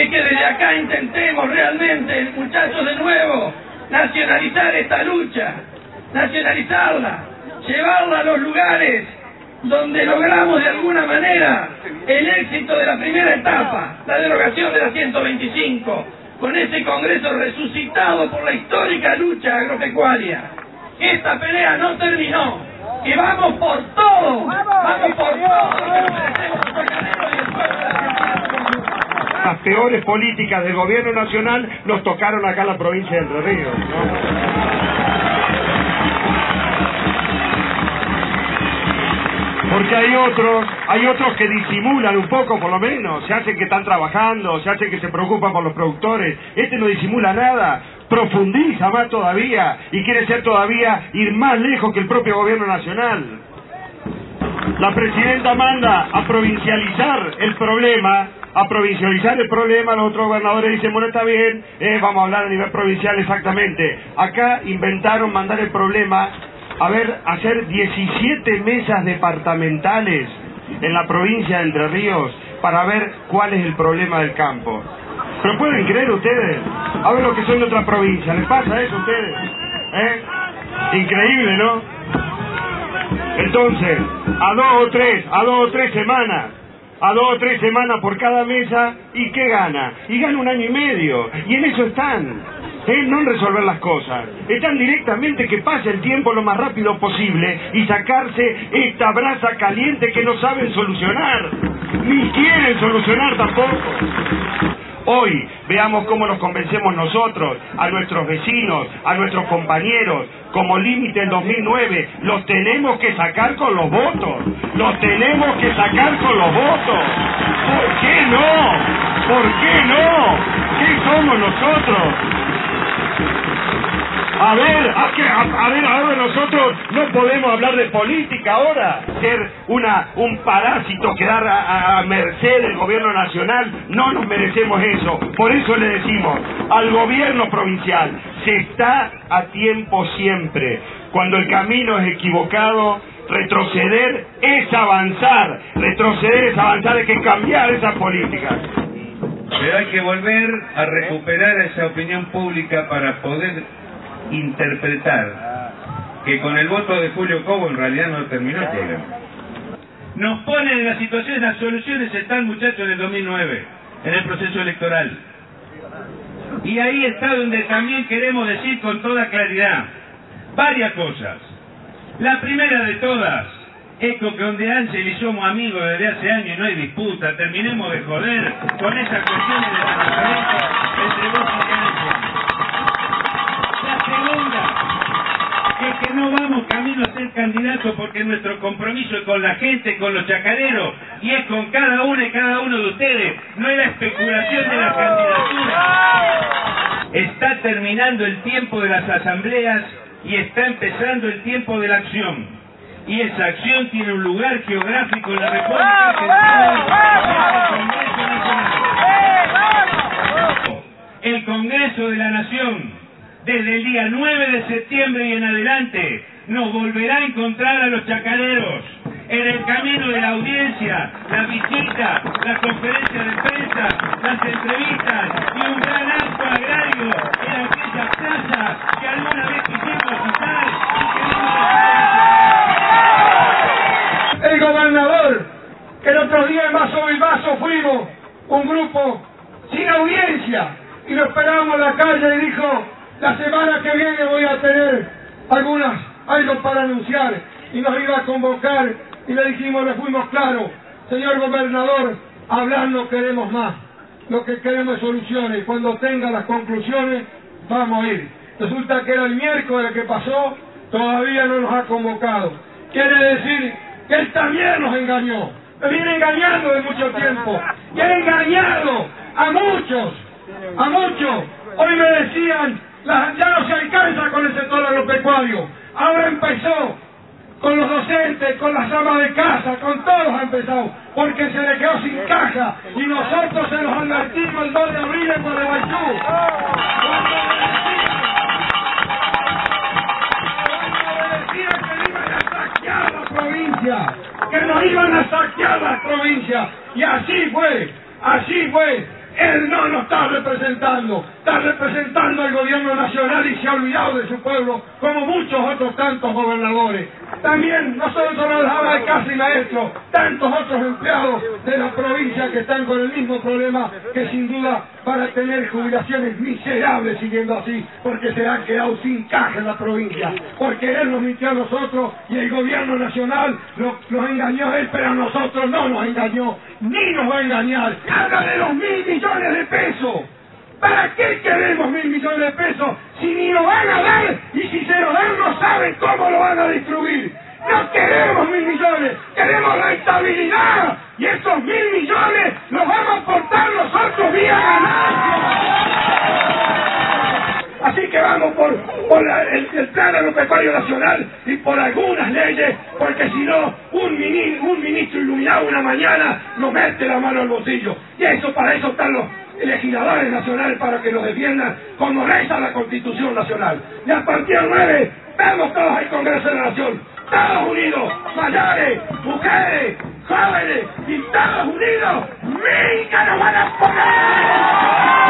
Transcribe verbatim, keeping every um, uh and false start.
es que desde acá intentemos realmente, muchachos, de nuevo, nacionalizar esta lucha, nacionalizarla, llevarla a los lugares donde logramos de alguna manera el éxito de la primera etapa, la derogación de la ciento veinticinco, con ese Congreso resucitado por la histórica lucha agropecuaria. Esta pelea no terminó, y vamos por todo, vamos por todo, que nos merecemos los chacareros y el pueblo de la Argentina. Las peores políticas del gobierno nacional nos tocaron acá en la provincia de Entre Ríos, ¿no? Porque hay otros, hay otros que disimulan un poco, por lo menos, se hacen que están trabajando, se hacen que se preocupan por los productores. Este no disimula nada, profundiza más todavía y quiere ser todavía ir más lejos que el propio gobierno nacional. La presidenta manda a provincializar el problema, a provincializar el problema, los otros gobernadores dicen, bueno, está bien, eh, vamos a hablar a nivel provincial exactamente. Acá inventaron mandar el problema a ver, hacer diecisiete mesas departamentales en la provincia de Entre Ríos para ver cuál es el problema del campo. ¿Pero pueden creer ustedes? A ver lo que son de otra provincia, ¿les pasa eso a ustedes? ¿Eh? Increíble, ¿no? Entonces, a dos o tres, a dos o tres semanas, a dos o tres semanas por cada mesa, ¿y qué gana? Y gana un año y medio, y en eso están. ¿Eh? No en resolver las cosas, están directamente que pase el tiempo lo más rápido posible y sacarse esta brasa caliente que no saben solucionar, ni quieren solucionar tampoco. Hoy veamos cómo nos convencemos nosotros, a nuestros vecinos, a nuestros compañeros, como límite el dos mil nueve, los tenemos que sacar con los votos, los tenemos que sacar con los votos. ¿Por qué no? ¿Por qué no? ¿Qué somos nosotros? A ver, a, que, a, a ver, ahora nosotros no podemos hablar de política ahora, ser una un parásito, quedar a, a, a merced del gobierno nacional, no nos merecemos eso. Por eso le decimos al gobierno provincial, se está a tiempo siempre. Cuando el camino es equivocado, retroceder es avanzar, retroceder es avanzar, hay que cambiar esas políticas. Pero hay que volver a recuperar esa opinión pública para poder interpretar que con el voto de Julio Cobo en realidad no terminó llegando. Nos ponen en la situación, las soluciones están, muchachos, en el dos mil nueve, en el proceso electoral. Y ahí está donde también queremos decir con toda claridad varias cosas. La primera de todas es que donde Ángel y somos amigos desde hace años y no hay disputa, terminemos de joder con esas cuestiones de la diferencia entre vos y Ángel. La segunda es que no vamos camino a ser candidatos porque nuestro compromiso es con la gente, con los chacareros, y es con cada una y cada uno de ustedes, no es la especulación de la candidatura. Está terminando el tiempo de las asambleas y está empezando el tiempo de la acción. Y esa acción tiene un lugar geográfico en la República Argentina, el Congreso de la Nación, desde el día nueve de septiembre y en adelante, nos volverá a encontrar a los chacareros en el camino de la audiencia, la visita, la conferencia de prensa, las entrevistas y un gran acto agrario en aquella plaza que alguna vez quisimos usar y que no. El gobernador, que el otro día en Vaso y Vaso fuimos un grupo sin audiencia y lo esperábamos en la calle y dijo, la semana que viene voy a tener algunas, algo para anunciar, y nos iba a convocar y le dijimos, le fuimos claros, señor gobernador, hablar no queremos más, lo que queremos es soluciones, y cuando tenga las conclusiones vamos a ir. Resulta que era el miércoles que pasó, todavía no nos ha convocado. Quiere decir que él también nos engañó, me viene engañando de mucho tiempo, y ha engañado a muchos, a muchos. Hoy me decían, la, ya no se alcanza con el sector agropecuario, ahora empezó con los docentes, con las amas de casa, con todos ha empezado, porque se le quedó sin caja, y nosotros se los advertimos el dos de abril en Gualeguaychú. Que nos iban a saquear la provincia, y así fue, así fue, Él no nos está representando, está representando al gobierno nacional y se ha olvidado de su pueblo, como muchos otros tantos gobernadores. También nosotros nos daba de casa y maestro, tantos otros empleados de la provincia que están con el mismo problema, que sin duda van a tener jubilaciones miserables siguiendo así, porque se han quedado sin caja en la provincia, porque él nos mintió a nosotros y el gobierno nacional nos, nos engañó a él, pero a nosotros no nos engañó, ni nos va a engañar. Habla de los mil millones de pesos. ¿Para qué queremos mil millones de pesos si ni lo van a dar y si se lo dan no saben cómo lo van a distribuir? No queremos mil millones, queremos rentabilidad y esos mil millones los vamos a aportar nosotros vía ganancia. Así que vamos por, por la, el, el plan agropecuario nacional y por algunas leyes, porque si no, un, mini, un ministro iluminado una mañana nos mete la mano al bolsillo. Y eso, para eso están los legisladores nacionales, para que los defiendan como reza la Constitución Nacional. Y a partir del nueve, vamos todos al Congreso de la Nación, todos unidos, mayores, mujeres, jóvenes, y todos unidos, ¡México nos van a poner!